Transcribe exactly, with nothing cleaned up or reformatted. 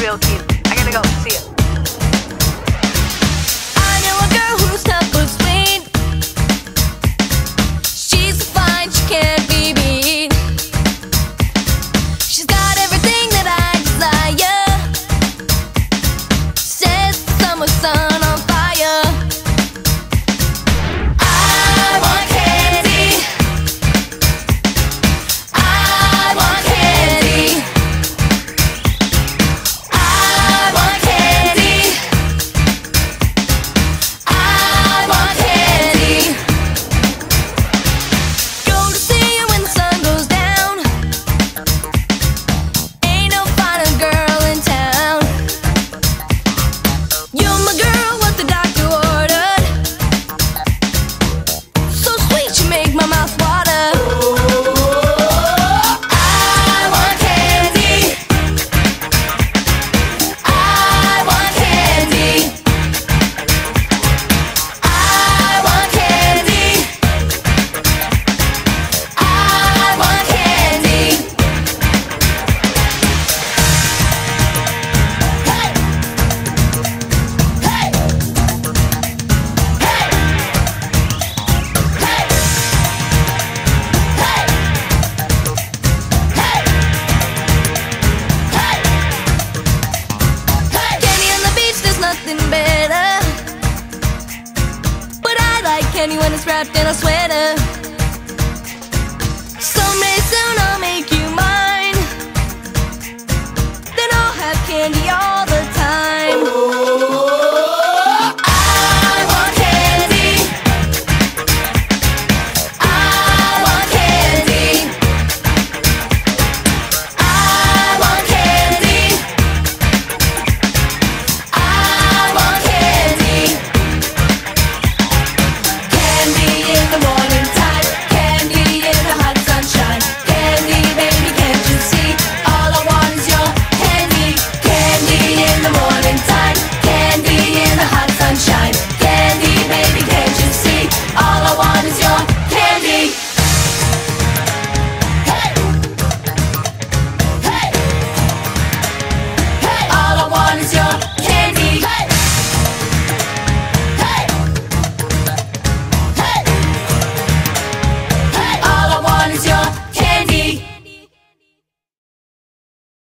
real keen. I gotta go. See ya. I know a girl who's tough but sweet. She's so fine, she can't be beat. She's got everything that I desire. Says the summer sun on fire. I want candy. I want candy. I want candy. I want candy. Go to see you when the sun goes down. Ain't no finer girl in town. You're my girl, what the doctor ordered. So sweet, you make my mouth water. I want candy. I want candy. I want candy. I want candy. Hey! Hey! Hey! Hey! Hey! Hey! Candy on the beach, there's nothing better. But I like candy when it's wrapped in a sweater. Someday soon I'll make you mine. Then I'll have candy all